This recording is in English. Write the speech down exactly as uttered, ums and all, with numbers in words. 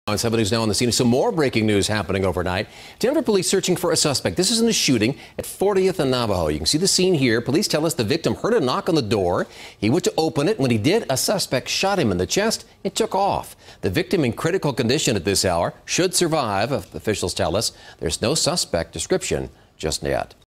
On seven News Now on the scene, some more breaking news happening overnight. Denver police searching for a suspect. This is in the shooting at fortieth and Navajo. You can see the scene here. Police tell us the victim heard a knock on the door. He went to open it. When he did, a suspect shot him in the chest and took off. The victim in critical condition at this hour should survive, officials tell us. There's no suspect description just yet.